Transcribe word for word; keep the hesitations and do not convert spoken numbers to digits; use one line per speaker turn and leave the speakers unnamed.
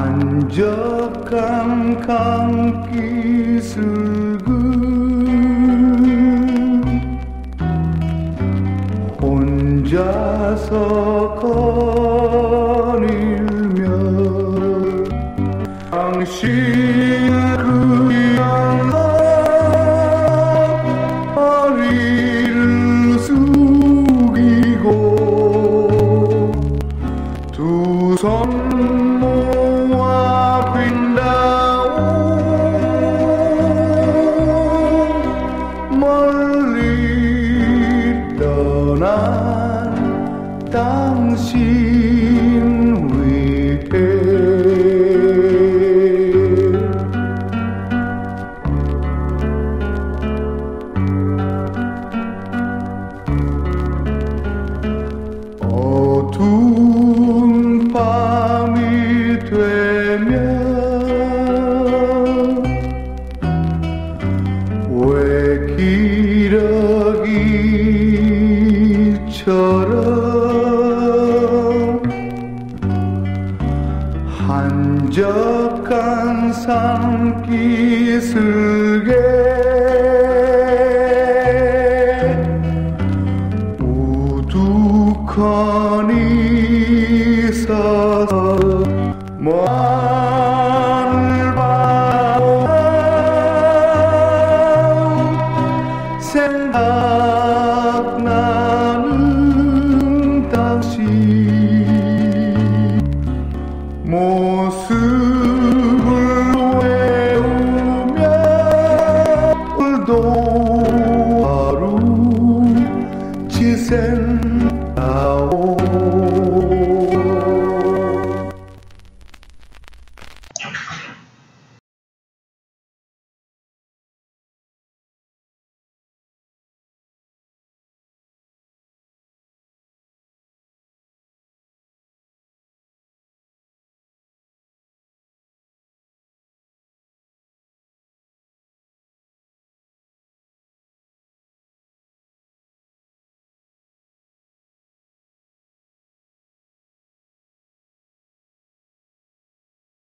한적한 강기슭은 혼자서 거닐며 당신 그냥 머리를 숙이고 두 손 모아 빈다오 멀리 떠난 당신 위해 어두운 밤이 되면 왜 기러기처럼 한적한 산기슭에 우두커니 서서 먼을 바라보아 생각나는 당신 모습을 외우며 오늘도 하루 지샌다오.